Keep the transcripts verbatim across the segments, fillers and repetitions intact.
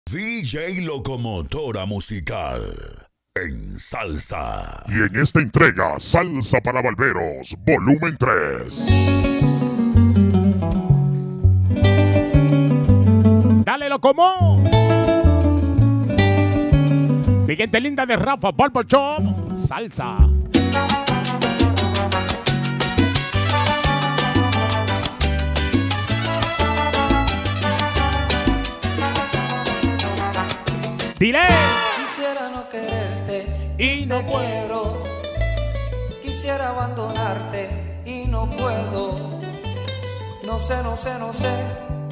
D J Locomotora Musical en salsa. Y en esta entrega, Salsa para Balberos, volumen tres. Dale, Locomo. Mi gente linda de Rafa Barber Shop, salsa. Dile. Quisiera no quererte y no te quiero. Quisiera abandonarte y no puedo. No sé, no sé, no sé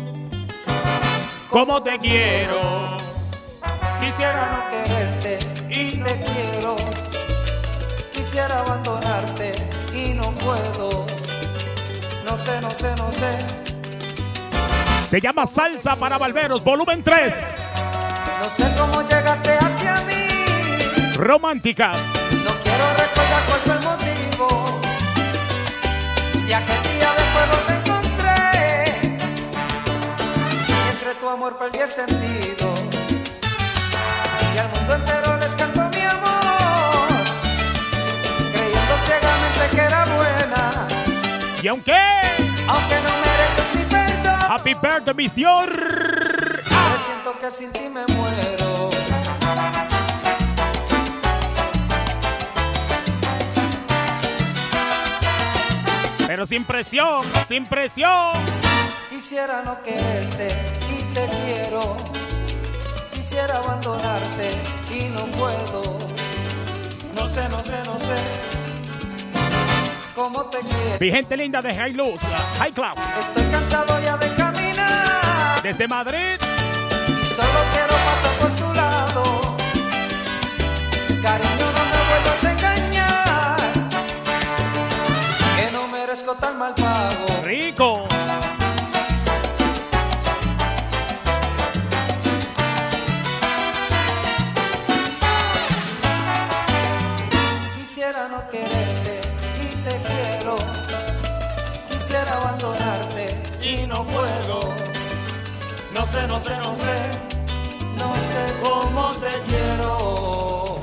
cómo te quiero. Quisiera no quererte y te quiero. Quisiera abandonarte y no puedo. No sé, no sé, no sé. Se llama Salsa para Balberos, volumen tres. No sé cómo llegaste hacia mí. Románticas. No quiero recordar cuál fue el motivo. Si aquel día de fuego te encontré y entre tu amor perdí el sentido. Y al mundo entero les canto mi amor, creyendo ciegamente que era buena. ¿Y aunque? Aunque no mereces mi perdón. Happy birthday, Miss Dior. Me siento que sin ti me muero. Pero sin presión, sin presión. Quisiera no quererte y te quiero. Quisiera abandonarte y no puedo. No sé, no sé, no sé cómo te quiero. Mi gente linda de High Luz, High Class. Estoy cansado ya de caminar desde Madrid. Y solo quiero pasar por tu lado. Cariño, no me vuelvas a engañar, que no merezco tan mal pago. Rico. Quisiera no quererte y te quiero. Quisiera abandonarte y no puedo. No sé, no sé, no sé, no sé cómo te quiero.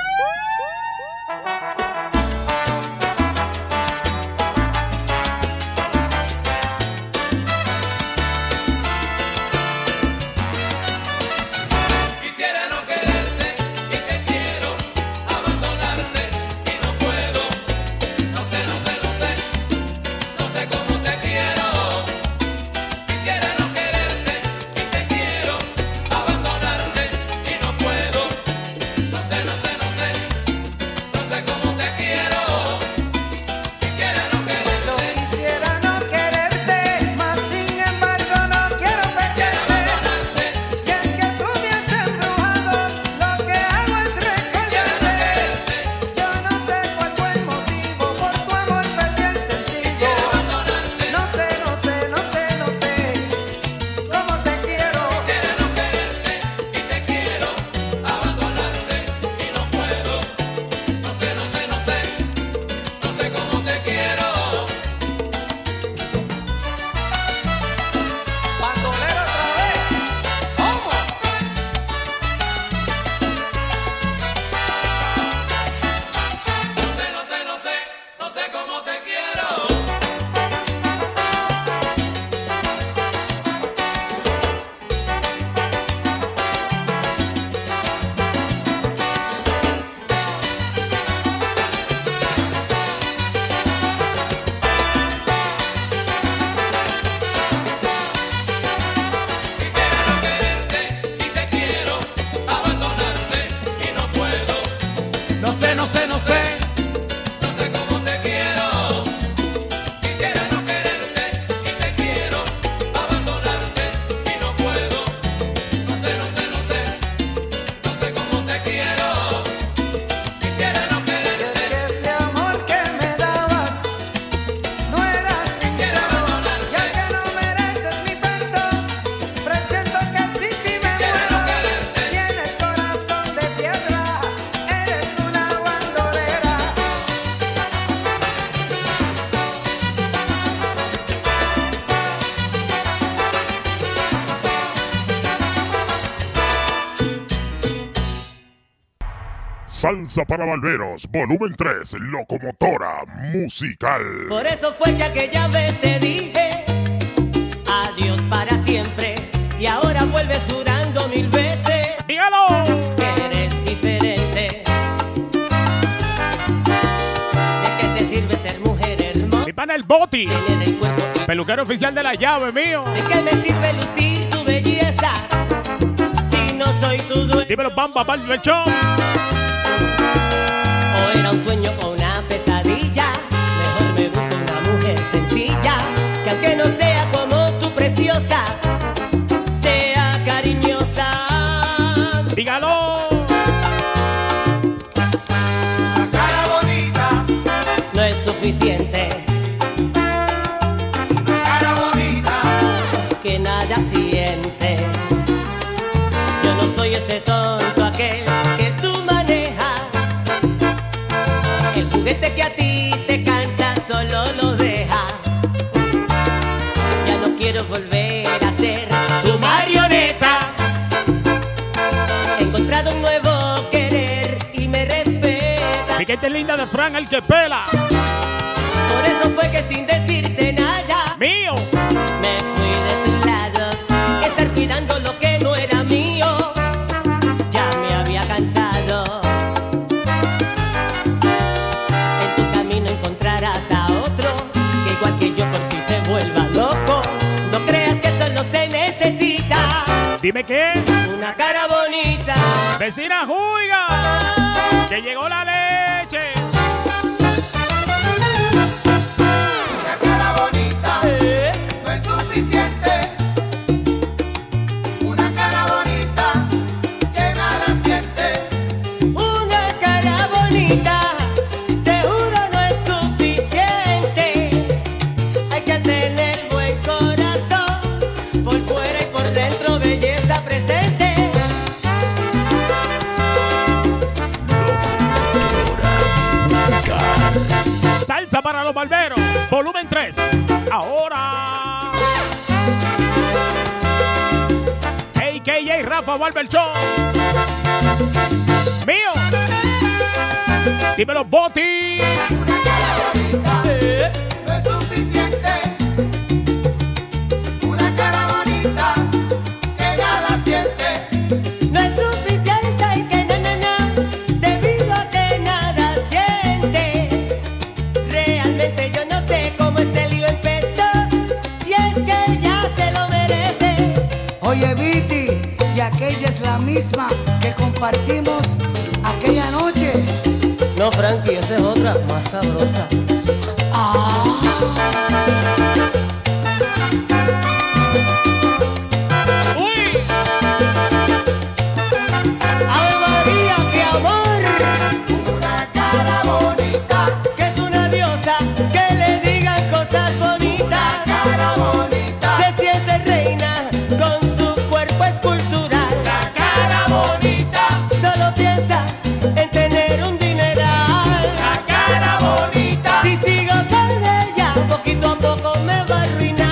Quisiera no quererte y te quiero, abandonarte y no puedo. No sé, no sé, no sé, no sé cómo te quiero. Quisiera no quererte y te quiero, Salsa para Barberos, volumen tres, Locomotora Musical. Por eso fue que aquella vez te dije adiós para siempre y ahora vuelves jurando mil veces. ¡Dígalo! Que eres diferente. ¿De qué te sirve ser mujer hermosa? Mi pana el Boti, Tener el cuerpo y- peluquero oficial de la llave, mío. ¿De qué me sirve lucir tu belleza si no soy tu dueño? Dímelo, Bamba, Barber Shop. O era un sueño o una pesadilla. Mejor me busco una mujer sencilla, que aunque no sea como tú preciosa, sea cariñosa. Dígalo. La cara bonita, No es suficiente la cara bonita, que nada siente. Yo no soy ese tonto aquel que tú manejas. El juguete que a ti te cansa solo lo dejas. Ya no quiero volver a ser tu marioneta. He encontrado un nuevo querer y me respeta. Piquete linda de Fran, el que pela. Por eso fue que sin decirte nada Mío. me fui de tu lado. Estar cuidando lo que no era mío ya me había cansado. En tu camino encontrarás a otro que igual que yo por ti se vuelva loco. No creas que solo se necesita Dime qué. una cara bonita. Vecina Juiga, que llegó la leche. la cara bonita, Eh, no es suficiente. Una cara bonita que nada siente. Una cara bonita, te juro no es suficiente. Hay que tener buen corazón, por fuera y por dentro belleza presente. Salsa para los barberos, volumen tres. Ahora. A K A Rafa Barber Shop. Mío. Dímelo, Boti. Eh, No es suficiente. Una cara bonita que nada siente. No es suficiente y que no, no, no, debido a que nada siente. Realmente yo no sé cómo este lío empezó, y es que ya se lo merece. Oye, Viti, y aquella es la misma que compartimos aquella noche. No, Frankie, esa es otra, más sabrosa. Uy. ¡Ave María, qué amor! Una cara bonita, Que es una diosa, que le digan cosas bonitas. cara bonita, Se siente reina con su cuerpo escultural. la cara bonita, Solo piensa en tener un dineral. la cara bonita. Si sigo con ella, poquito a poco me va a arruinar.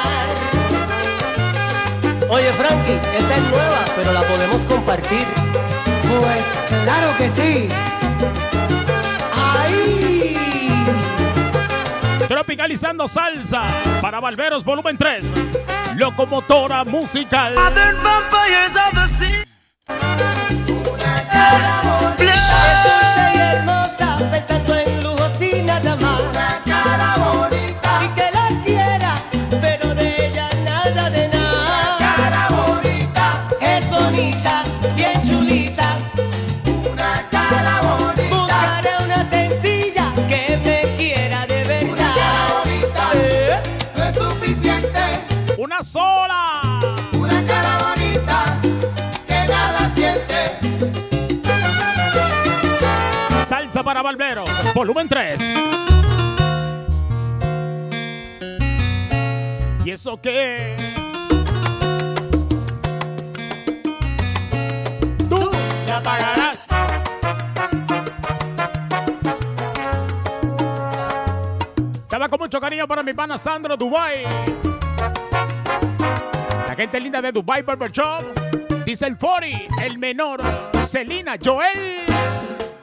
Oye, Frankie, esa es nueva, pero la podemos compartir. Pues claro que sí. ¡Ay! Tropicalizando salsa para Barberos, volumen tres. Locomotora musical. Una cara bonita, Es dulce y hermosa, pensando en lujos y nada más. una cara bonita, Y que la quiera, pero de ella nada de nada. cara bonita, Es bonita, bien chulita. una cara bonita, Buscaré una sencilla que me quiera de una cara verdad. bonita. Eh, No es suficiente. Una sola. Una cara bonita que nada siente. Salsa para Barberos, volumen tres. ¿Y eso qué? Tú la pagarás. Estaba con mucho cariño para mi pana Sandro Dubai. La gente linda de Dubai Barber Shop. Dice el Fori, el menor. Celina, Joel.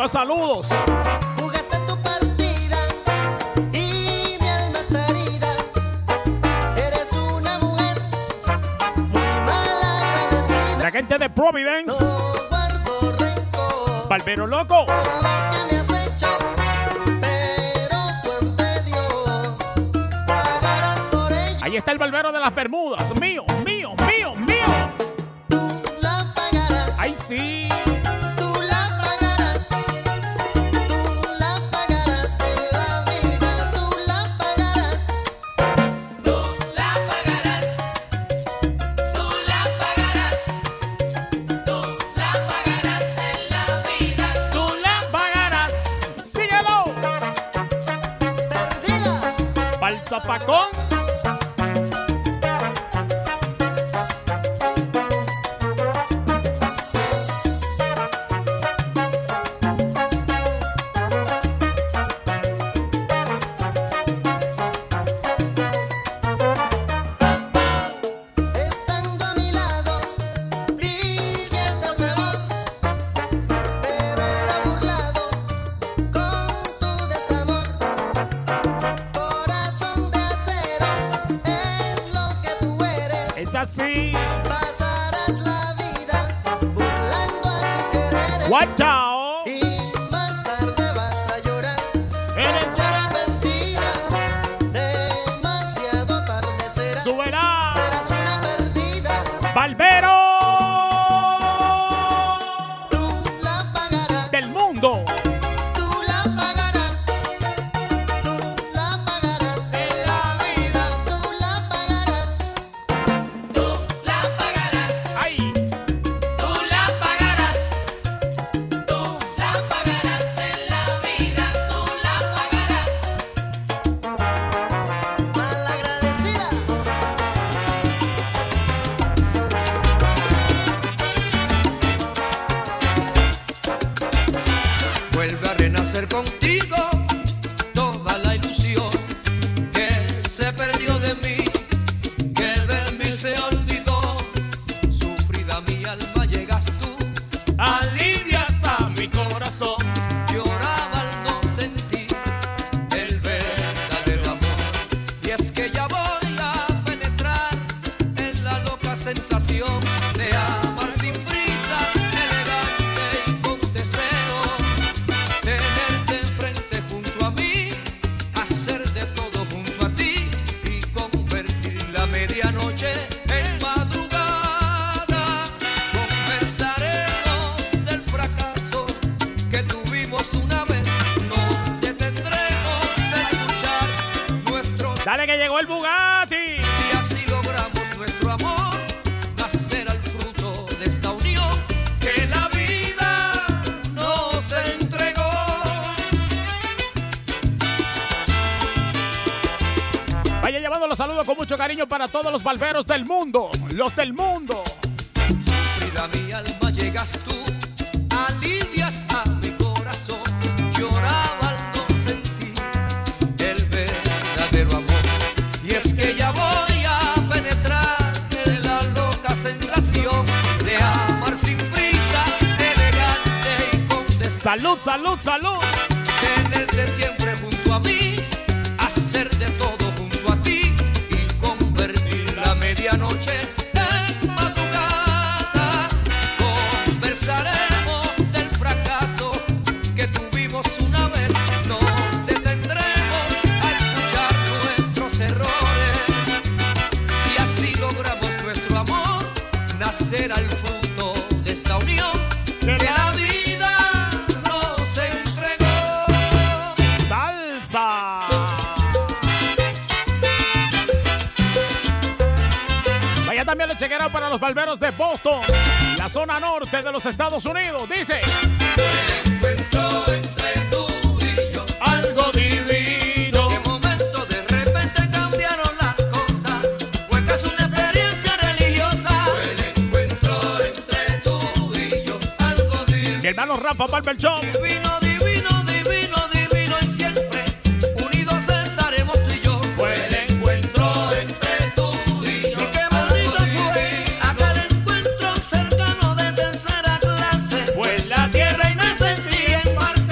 Más saludos. Jugaste tu partida y mi alma está herida. Eres una mujer muy mal agradecida. La gente de Providence. No guardo rencor Barbero loco. por lo que me has hecho, pero tú ante Dios pagarás por ello. Ahí está el barbero de las Bermudas. Mío, mío, mío, mío. Tú la pagarás. Ay, sí. Tú la pagarás, tú la pagarás en la vida, tú la pagarás, tú la pagarás, tú la pagarás, tú la pagarás en la vida, Tú la pagarás. Síguelo. perdida. Pa'l zapacón. Estando a mi lado, fingiendo mi amor, pero era burlado con tu desamor. Corazón de acero es lo que tú eres. Es así. Pasarás la vida burlando a tus quereres. Watch out. Y más tarde vas a llorar. Eres Arrepentida, demasiado tarde será. Subirá. Serás una perdida. Barbero Tú la pagarás. del mundo. Tú la pagarás. Tú la pagarás en la vida. Tú la pagarás. Tú la pagarás. Ay. Tú la pagarás. Tú la pagarás en la vida. Tú la pagarás. Malagradecida. Vuelve a renacer contigo toda la ilusión que se perdió de mí, que de mí se olvidó. Sufrida mi alma llegas tú, alivias a mi corazón. Lloraba al no sentir el verdadero amor. Y es que ya voy a penetrar en la loca sensación de amar sin prisa, elegante y con deseo. Tenerte enfrente junto a mí, hacer de todo junto a ti y convertir la medianoche en madrugada. Conversaremos del fracaso que tuvimos una vez, nos detendremos a escuchar nuestros. Dale que llegó el Bugatti. Si así logramos nuestro amor, nacerá el fruto de esta unión que la vida nos entregó. Vaya llevando los saludos con mucho cariño para todos los barberos del mundo. Los del mundo. Sufrida mi alma llegas tú, alivias a mi corazón. Lloraba al no sentir el verdadero amor. Y es que ya voy a penetrar en la loca sensación de amar sin prisa, elegante y con deseo. Salud, salud, salud. Tenerte siempre junto a mí, hacer de todo junto a ti y convertir la medianoche en madrugada. Conversaremos del fracaso que tuvimos una vez, nos detendremos a escuchar nuestros errores. Si así logramos nuestro amor, nacerá el fruto de esta unión que la vida nos entregó. Salsa. Vaya también el chequera para los barberos de Boston, la zona norte de los Estados Unidos. Dice. Encuentro entre tú y yo Algo divino. de momento de repente cambiaron las cosas. Fue casi una experiencia religiosa. Fue el encuentro entre tú y yo, algo divino. Mi hermano Rafa Barber Shop. Divino, divino, divino, divino y siempre unidos estaremos tú y yo. Fue el encuentro entre tú y yo. Y qué bonito fue aquel encuentro cercano de tercera clase. Fue la Tierra y me sentí en mar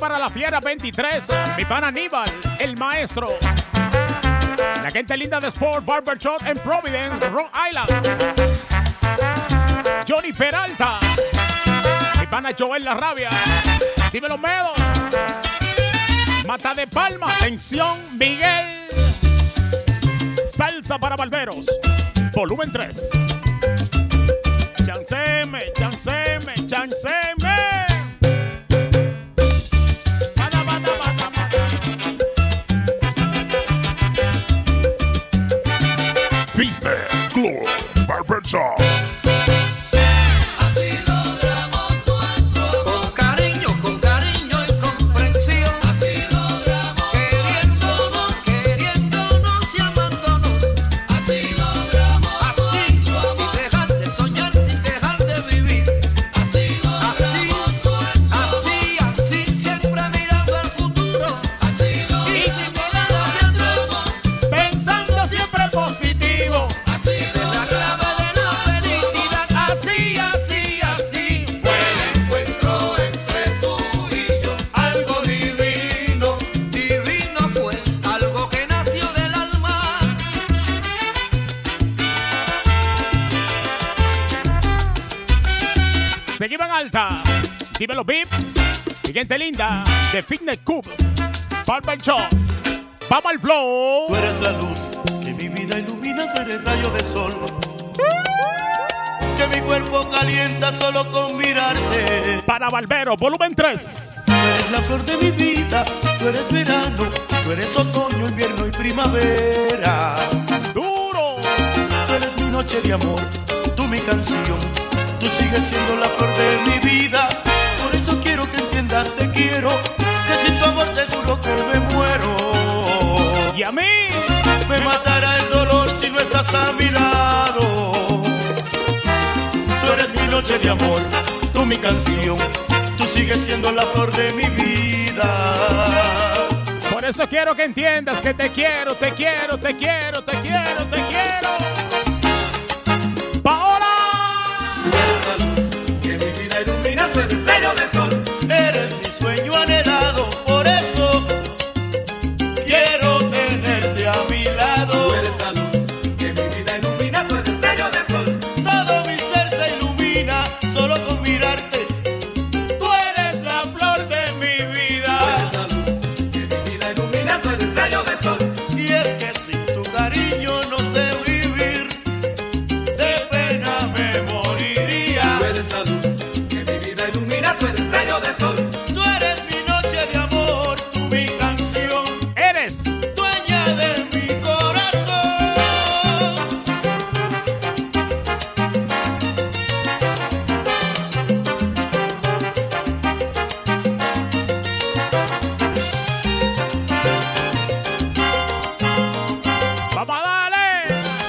para la Fiera veintitrés. Mi pana Aníbal, el maestro. La gente linda de Sport Barber Shop en Providence, Rhode Island. Johnny Peralta. Mi pana Joel La Rabia. Dímelo, Medo. Mata de Palma. Atención, Miguel. Salsa para Barberos. Volumen tres. Chanceme, chanceme, chanceme. Bada, bada, bada, bada. Fisner Club Barber Shop. Así logramos nuestro amor. Con cariño, con cariño y comprensión. Así logramos. Queriéndonos, queriéndonos y amándonos. Así logramos. Así, sin dejar de soñar, sin dejar de vivir. Así logramos. Así, así, así, siempre mirando al futuro. Así logramos. Y sin mirar hacia atrás, pensando siempre positivo. Así es la clave de la felicidad. Así, así, así fue el encuentro entre tú y yo. Algo divino, divino fue, algo que nació del alma. Seguimos en alta. Dímelo, Vip. Mi gente linda de Fitness Club Barber Shop. Vamos al flow. Tú eres la luz que mi vida ilumina, tú eres rayo de sol que mi cuerpo calienta solo con mirarte. Para Barbero, volumen tres. Tú eres la flor de mi vida, tú eres verano, tú eres otoño, invierno y primavera. Duro. Tú eres mi noche de amor, tú mi canción, tú sigues siendo la flor de mi vida. Por eso quiero que entiendas, te quiero, que sin tu amor te juro que me muero. Y a mí me matará el dolor si no estás a mi lado. Tú eres mi noche de amor, tú mi canción, tú sigues siendo la flor de mi vida. por eso quiero que entiendas que te quiero, te quiero, te quiero, te quiero, te quiero. Paola. Tú eres la luz que mi vida ilumina, tú eres destello de sol. Eres mi sueño anhelado, por eso quiero tenerte a mi lado. Tú eres la luz que mi vida ilumina, tú eres destello de sol. Todo mi ser se ilumina solo con mirarte. Tú eres la flor de mi vida. Tú eres la luz que mi vida ilumina, tú eres destello de sol. Y es que sin tu cariño no sé vivir, de pena me moriría. Tú eres la luz que mi vida ilumina, tú eres destello de sol. Tú eres mi noche de amor, tú mi canción, Eres dueña de mi corazón. Vamos a darle.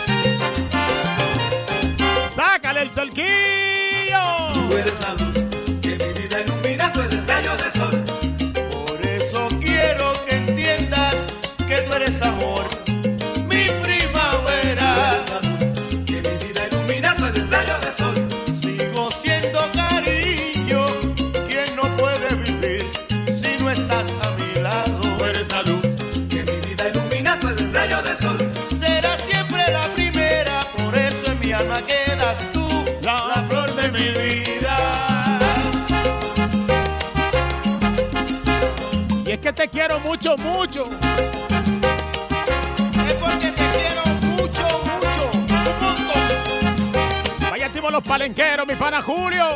Sácale el cerquillo. Tú eres la luz que mi vida ilumina, tú eres destello de sol. Por eso quiero que entiendas que tú eres amor, mi primavera. Tú eres la luz que mi vida ilumina, tú eres destello de sol. Sigo siendo cariño, quien no puede vivir si no estás a mi lado. Tú eres la luz que mi vida ilumina, tú eres destello de sol. Serás siempre la primera, por eso en mi alma quedas tú, la, la flor de mi vida. Y es que te quiero mucho, mucho. Es porque te quiero mucho, mucho, un montón. Vaya activo los palenqueros, mi pana Julio.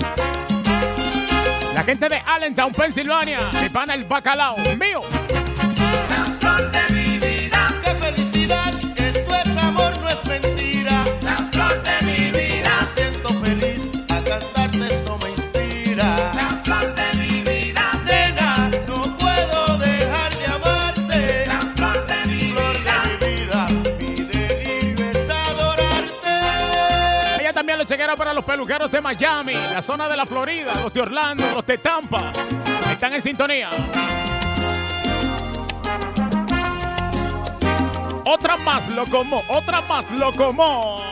La gente de Allentown, Pensilvania. Mi pana el bacalao, mío. La flor de mi vida. Qué felicidad, esto es amor, no es mentira. La flor de mi vida. Me siento feliz, a cantarte esto me inspira. La flor de mi vida. Nena, no puedo dejar de amarte. La flor de mi flor vida. De mi vida. Mi delirio es adorarte. Ella también lo chequera para los peluqueros de Miami, la zona de la Florida, los de Orlando, los de Tampa. Están en sintonía. Otra más lo como, otra más lo como.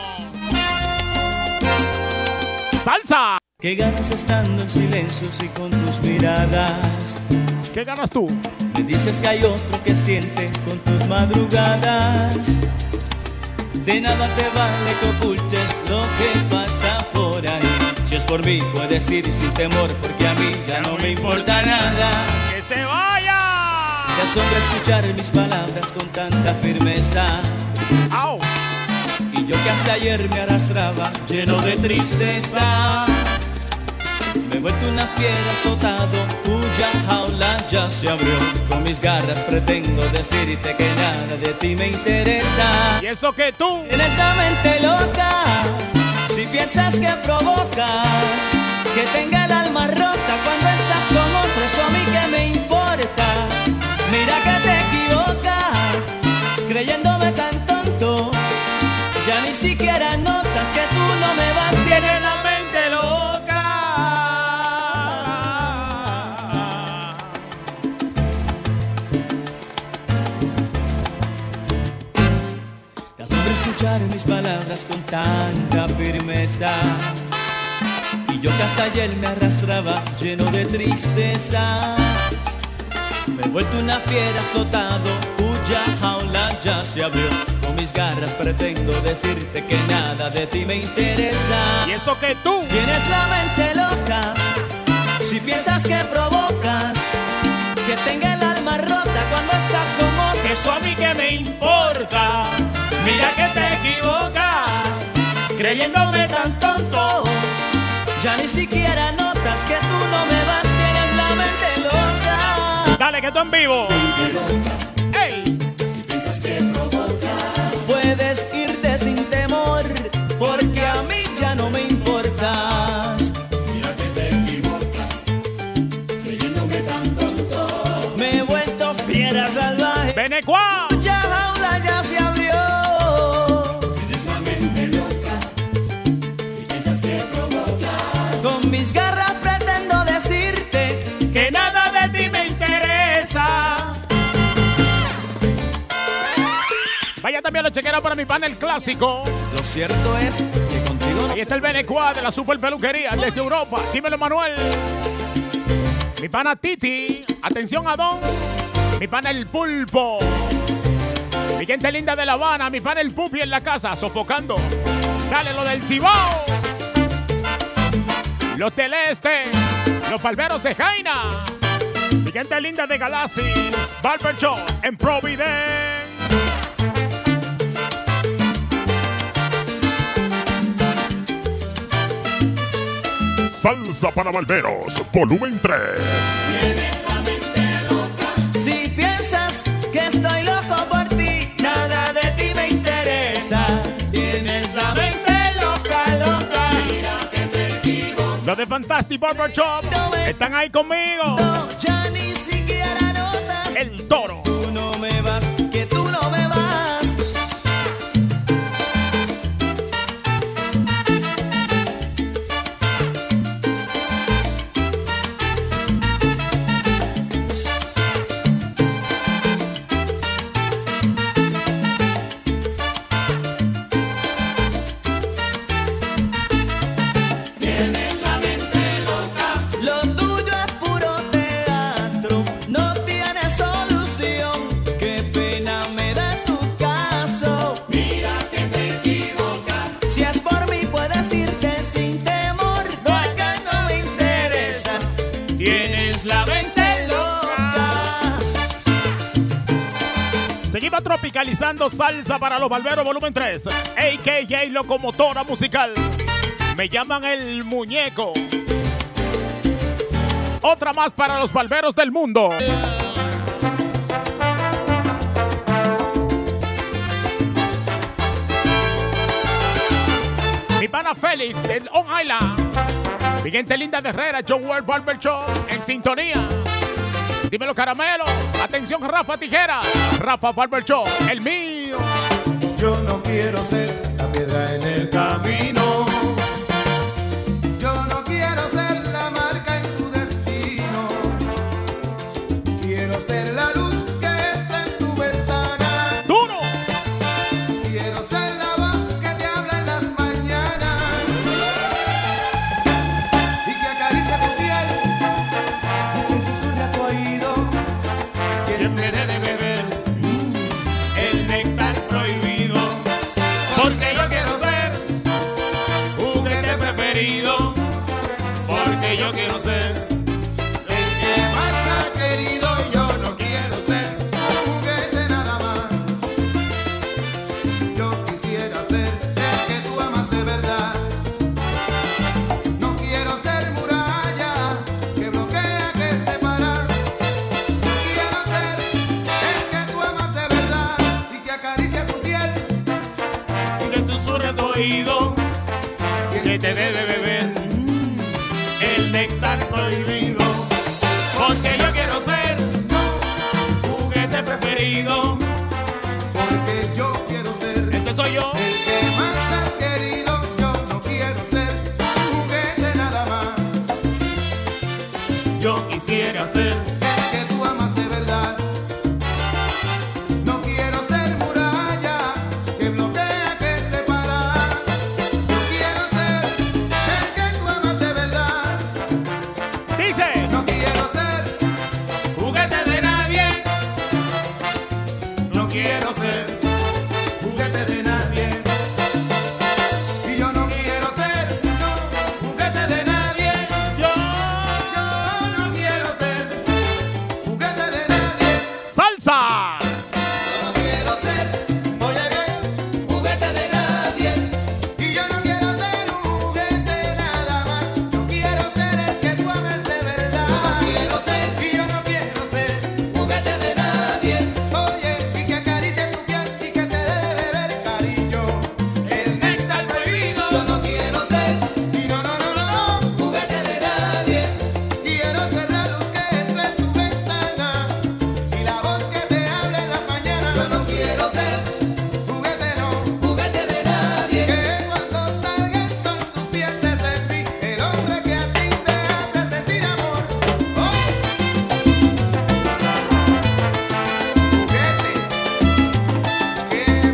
Salsa. Qué ganas estando en silencio y con tus miradas ¿Qué ganas tú? Me dices que hay otro que siente con tus madrugadas. De nada te vale que ocultes lo que pasa por ahí. Si es por mí puedes ir sin temor, porque a mí ya no me importa nada. ¡Que se vaya! Te asombra escuchar mis palabras con tanta firmeza. ¡Au! Y yo que hasta ayer me arrastraba lleno de tristeza, me he vuelto una fiera azotado cuya jaula ya se abrió. Con mis garras pretendo decirte que nada de ti me interesa. ¿Y eso que tú? Tienes la mente loca si piensas que provocas que tenga el alma rota cuando estás con otro. Eso a mí que me importa. Mira que te equivocas creyéndome tan tonto. Ya ni siquiera notas que tú no me vas. Tienes la mente loca. Te asombra escuchar mis palabras con tanta firmeza. Y yo que hasta ayer me arrastraba lleno de tristeza, me he vuelto una fiera azotado cuya jaula ya se abrió. Con mis garras pretendo decirte que nada de ti me interesa. ¿Y eso que tú? Tienes la mente loca si piensas que provocas que tenga el alma rota cuando estás con otro. Eso a mí que me importa. Mira que te equivocas creyéndome tan tonto. Ya ni siquiera notas que tú no me vas. Tienes la mente loca. Dale que tú en vivo. ¡Ey! Puedes irte sin temor, porque a mí ya no me importas. Mira que te equivocas, creyéndome tan tonto. Me he vuelto fiera salvaje. ¡Benecuá! Ya jaula ya se abrió. Tienes la mente loca, si piensas que provocas. Con mis garras pretendo decirte que nada de ti me interesa. Vaya también los chequeros para mi panel clásico. Lo cierto es que contigo no. Ahí está el Benecuá de la super peluquería desde Europa. Dímelo, Manuel. Mi pana Titi. Atención a Don. Mi pana el Pulpo. Mi gente linda de La Habana. Mi pana el Pupi en la casa, sofocando. Dale lo del Cibao. Los del Este. Los Palmeros de Jaina. Mi gente linda de Galaxis. Barber Shop en Providence. Salsa para Barberos, volumen tres. Tienes la mente loca. Si piensas que estoy loco por ti, nada de ti me interesa. Tienes la mente loca, loca. Mira que te equivocas. Los de Fantastic Barber Shop están ahí conmigo. No, ya ni siquiera notas. El Toro. Tú no me vas, que tú no me vas. Tienes la mente loca. Lo tuyo es puro teatro, no tiene solución. Qué pena me da tu caso. Mira que te equivocas. Si es por mí puedes irte sin temor, porque no me interesas. Tienes la mente loca. Seguimos tropicalizando salsa para los barberos volumen tres. A K J Locomotora Musical. Me llaman el muñeco. Otra más para los barberos del mundo. Mi pana Félix de On Island. Mi gente linda de Herrera, John World Barber Shop en sintonía. Dímelo, caramelo. Atención, Rafa Tijeras. Rafa Barber Shop, el mío. Yo no quiero ser la piedra en el camino. Yo no quiero ser la marca en tu destino. Quiero ser la luz que entra en tu ventana. ¡Duro! Quiero ser la voz que te habla en las mañanas y que acaricia tu piel y que susurra a tu oído. oído que te debe beber el néctar prohibido. Porque yo quiero ser tu juguete preferido. Porque yo quiero ser Ese soy yo. el que más has querido. Yo no quiero ser tu juguete nada más. Yo quisiera ser El que tú amas de verdad. No quiero ser muralla que bloquea, que separa. Yo quiero ser el que tú amas de verdad. Dice. No quiero ser, juguete de nadie. no quiero ser juguete de nadie. Y yo no quiero ser, no, Juguete de nadie. Yo. yo no quiero ser juguete de nadie. Salsa. No quiero ser Oye bien, juguete de nadie. y yo no quiero ser un juguete nada más. Yo quiero ser el que tú ames de verdad. Quiero ser Y yo no quiero ser, juguete de nadie. oye, y que acaricie tu piel y que te dé de beber cariño. El néctar prohibido. Yo no quiero ser Y no, no, no, no, no. juguete de nadie. Quiero ser la luz que entra en tu ventana y la voz que te habla en las Yo mañanas. no quiero ser Juguete no, juguete de nadie. que cuando salga el sol tú pienses en mí, el hombre que a ti te hace sentir amor. Oh. Juguete, ¿qué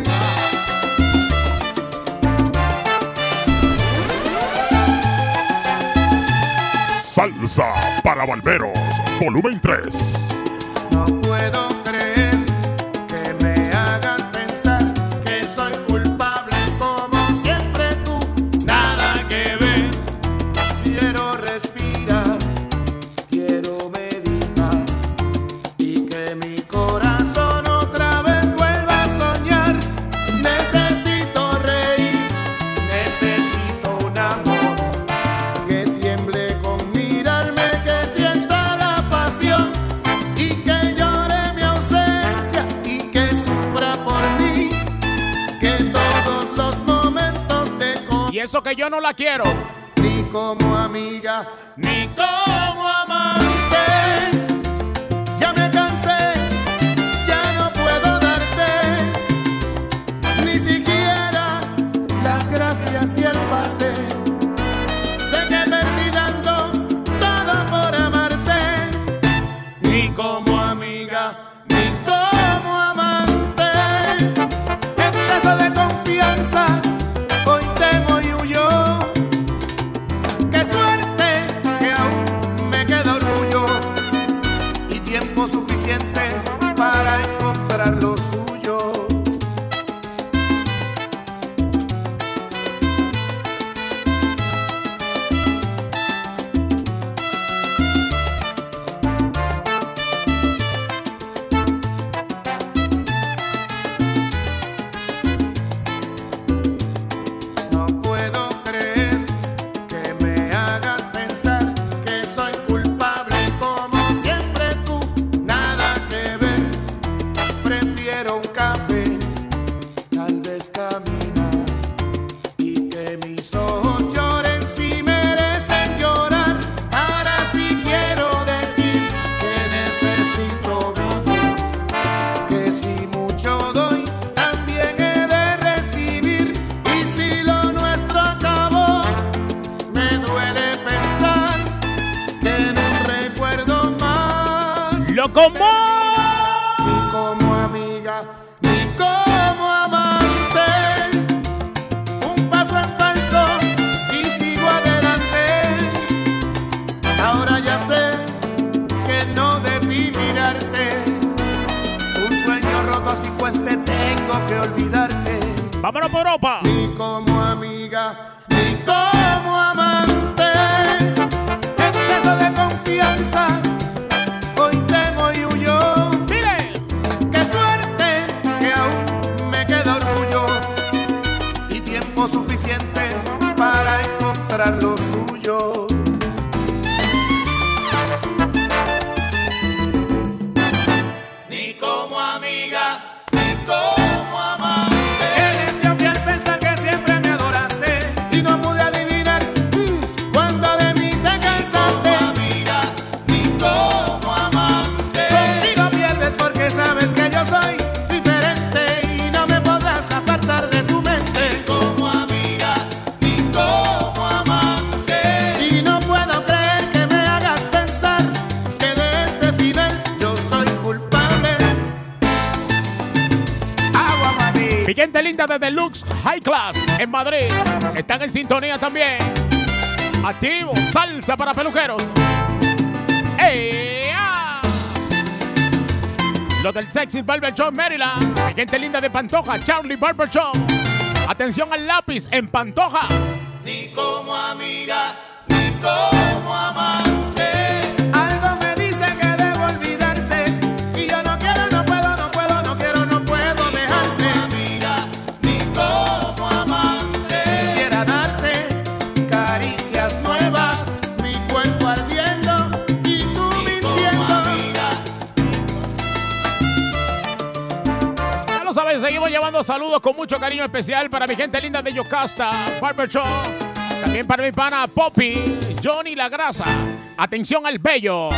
Salsa para Barberos, volumen tres. No puedo creer que me hagas pensar que soy culpable como siempre tú. Nada que ver. Quiero respirar, quiero meditar y que mi corazón otra vez vuelva a soñar. Necesito reír, necesito un amor que tiemble con mirarme, que sienta la pasión y que llore mi ausencia y que sufra por mí, que todos los momentos te con Y eso que yo no la quiero. ni como amiga ni como amante. Ya me cansé, ya no puedo darte ni siquiera las gracias y el parte. Sé que perdí dando todo por amarte, ni como amiga, ni como amante. Exceso de confianza, hoy temo y huyo. Qué suerte que aún me queda orgullo y tiempo suficiente para encontrar lo suyo. No puedo creer que me hagas pensar que soy culpable como siempre tú. Nada que ver, prefiero un café, tal vez caminar y que mis ojos lloren si merecen llorar. Ahora sí quiero decir que necesito vivir, que si mucho doy también he de recibir. Y si lo nuestro acabó, me duele pensar que en un recuerdo más, Lo como. ni como amiga, ni como amante. Un paso en falso y sigo adelante. Ahora ya sé que no debí mirarte. Un sueño roto si cueste tengo que olvidarte. Vámonos por Europa. Ni como amiga, ni como amante. Exceso de confianza, hoy temo y huyo. Dile. Qué suerte que aún me queda orgullo y tiempo suficiente para encontrar lo suyo. Ni como amiga, ni como amante. Eres fiel pensar que siempre me adoraste. Mi gente linda de Deluxe High Class en Madrid. Están en sintonía también. Activo, salsa para peluqueros. ¡Ey! ¡Ah! Los del Sexy Barber Shop Maryland. Mi gente linda de Pantoja, Charlie Barber Shop. Atención al lápiz en Pantoja. Ni como amiga, ni como amante. Algo me dice que debo olvidarte y yo no quiero, no puedo, no puedo, no quiero, no puedo dejarte. Ni como amiga, ni como amante. Quisiera darte caricias nuevas, mi cuerpo ardiendo y tú Ni como mintiendo. amiga. Ya lo sabes, seguimos llevando saludos con mucho cariño especial para mi gente linda de Yocasta Barber Shop. También para mi pana Poppy, Johnny La Grasa. Atención al bello.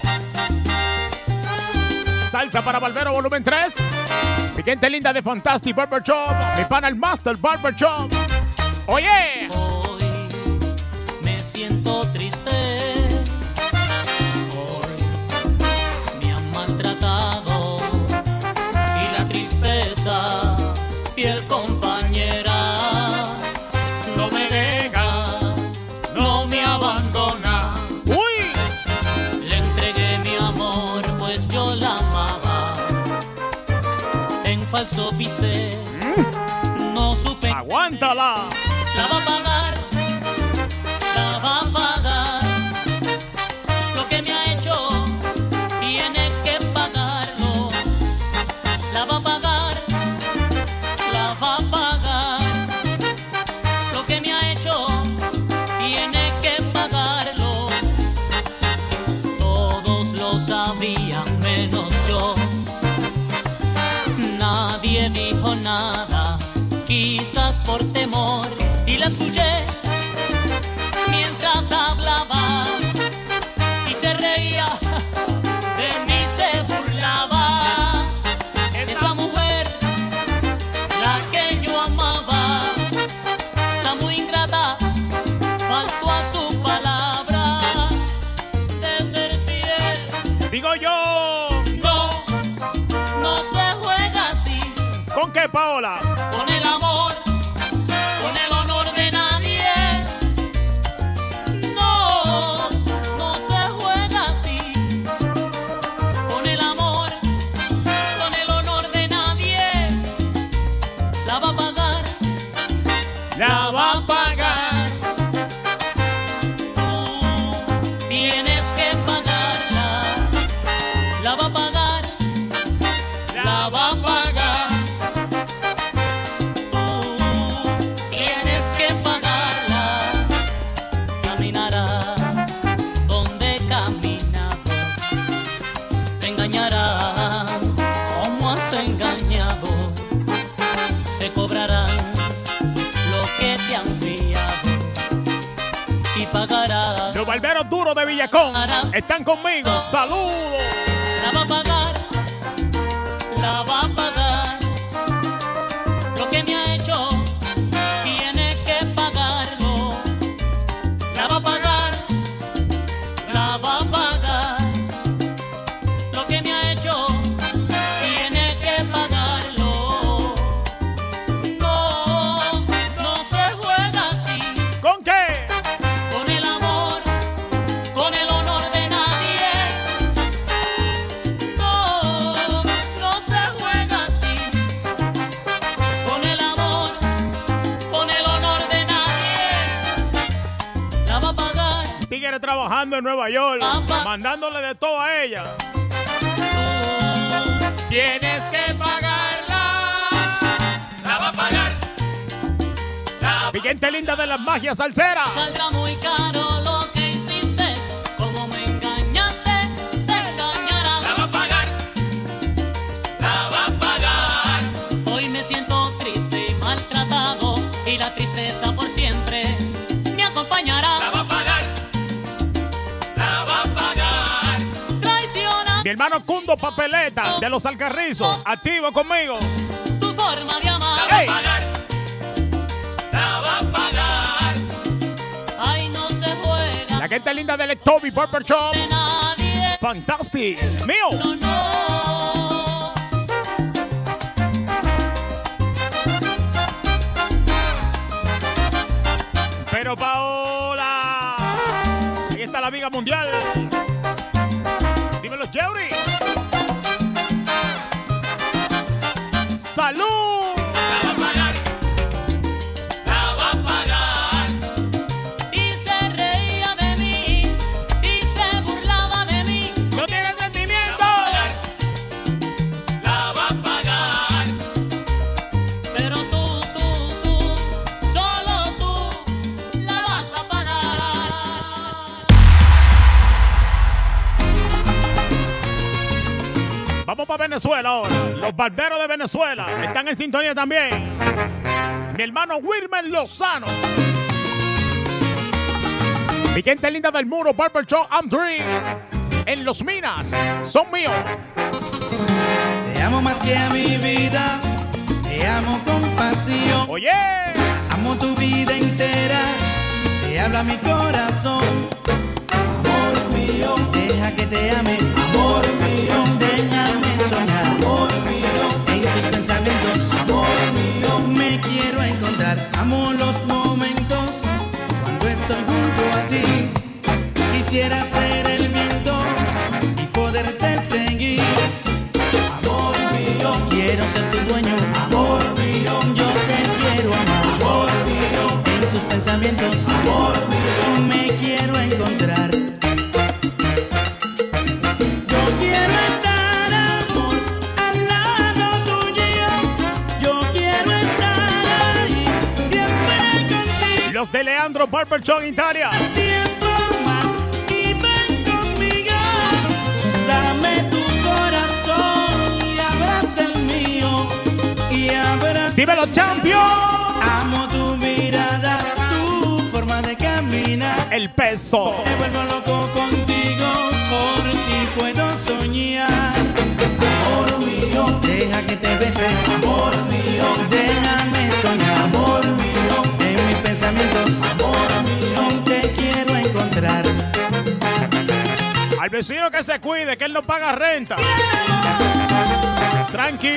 Salsa para Barbero volumen tres. Mi gente linda de Fantastic Barber Shop. Mi pana el Master Barber Shop. Oye. Hoy me siento triste. Hoy me han maltratado. Y la tristeza, fiel compañera, no me deja, no me abandona. Uy. Le entregué mi amor, pues yo la amaba. En falso pisé, no supe. Aguántala. La va a pagar, la va a pagar. Lo que me ha hecho, tiene que pagarlo. La va a pagar, la va a pagar. Lo que me ha hecho, tiene que pagarlo. Todos lo sabían menos yo. Nadie dijo nada, quizás por temor, y la escuché mientras hablaba y se reía de mí, se burlaba. Esa mujer, la que yo amaba, la muy ingrata, faltó a su palabra de ser fiel. Digo yo. No, no se juega así. ¿Con qué, Paola? Con el amor, con el honor de nadie. No, no se juega así. Con el amor, con el honor de nadie. La va a pagar, La va a pagar. tú tienes que pagarla. La va a pagar, la va a pagar. Tú tienes que pagarla. Caminarás donde caminado. Te engañarán como has engañado. Te cobrarán lo que te han fiado y pagarás. Los barberos duros de Villacón están conmigo. Saludos. La va a pagar, la va a pagar. Lo que me ha hecho, tiene que pagarlo. La va a pagar, la va a pagar. Lo que me ha hecho, tiene que pagarlo. No, no se juega así. ¿Con qué? Con el amor, con el honor de nadie. No, no se juega así. Con el amor, con el honor de nadie. La va a pagar. Tigre trabajando en Nueva York, mandándole de todo a ella. Tienes que pagarla. La va a pagar. La Mi gente linda de las magias salseras. Saldrá muy caro lo que hiciste. Como me engañaste, te engañarás. La va a pagar. La va a pagar. Hoy me siento triste y maltratado, y la tristeza por siempre me acompañará. La va a pagar. La va a pagar. Traiciona Mi hermano Cundo Papeleta de los Alcarrizos, activo conmigo. tu forma de amar. La va Ey. a pagar. La va a pagar. Ay, no se juega La gente linda del Toby Barber Shop. de nadie. Fantastic. Mío. No, no. la Viga Mundial. Dímelo, Jerry. ¡Salud! La va a pagar, la va a pagar. Y se reía de mí, y se burlaba de mí. No tiene sentimiento. La va a pagar. Pero tú, tú, tú, solo tú, la vas a pagar. Vamos para Venezuela ahora. Los barberos de Venezuela están en sintonía también. Mi hermano Wilmer Lozano. Mi gente linda del muro, Barber Shop and Dream. En Los Minas, son míos. Te amo más que a mi vida, te amo con pasión. Oye, amo tu vida entera, te habla mi corazón. Amor mío, deja que te ame. Amor mío, déjame soñar. Amor mío, en tus pensamientos. Amor mío, me quiero encontrar. Amo los momentos cuando estoy junto a ti. Quisiera ser el viento y poderte seguir. Amor mío, quiero ser tu dueño. Amor mío, yo te quiero amar. Amor mío, en tus pensamientos. Amor mío, me quiero encontrar. Yo quiero estar, amor, al lado tuyo. Yo quiero estar ahí, siempre contigo. los de Leandro Barber Shop Italia. Tiempo más y ven conmigo. Dame tu corazón y abraza el mío. Y abraza. Dímelo, champion. Amo tu mirada, tu forma de caminar. El peso. Me vuelvo loco contigo, por ti puedo soñar. Amor mío, deja que te bese. Amor mío, déjame soñar. Amor mío, en mis pensamientos. Amor mío, te quiero encontrar. Al vecino que se cuide, que él no paga renta. Tranquilo.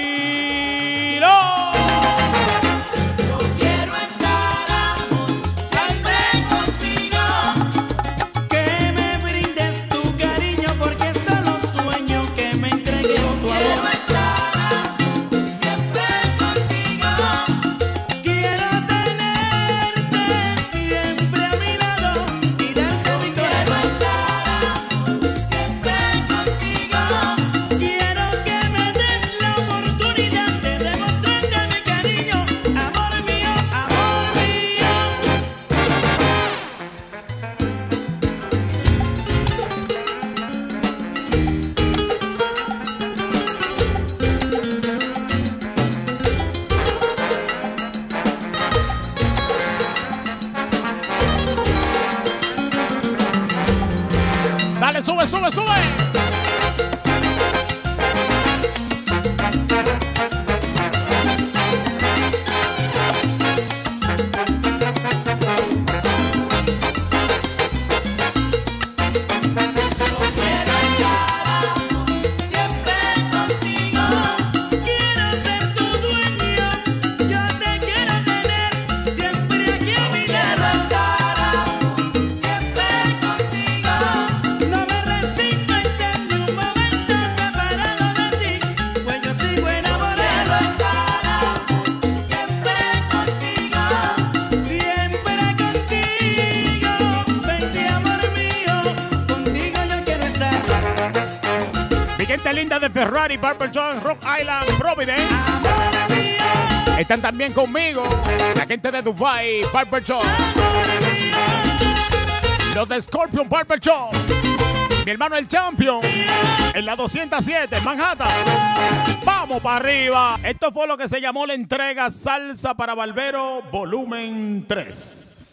Yo quiero estar, amor, siempre contigo. Que me brindes tu cariño, porque solo sueño que me entregues tu amor. Quiero estar, siempre contigo. Quiero tenerte siempre a mi lado y darte mi corazón. Siempre contigo. Quiero que me des la oportunidad de demostrarte mi cariño. Amor mío, amor mío. Dale, sube, sube, sube. Siempre contigo. Quiero ser tu dueño. Yo te quiero tener siempre aquí a mi lado. Siempre contigo. No me resigno a estar ni un momento separado de ti, pues yo sigo enamorado. Siempre contigo. Siempre contigo. Vente, amor mío. Contigo yo quiero estar. Mi gente linda de Ferrari, Barber Shop, Rock Island, Providence. Amor mío. Están también conmigo la gente de Dubai, Barber Shop. Los de Scorpion Barber Shop. Mi hermano el Champion. En la doscientos siete, Manhattan. Vamos para arriba. Esto fue lo que se llamó la entrega Salsa para Barbero Volumen tres.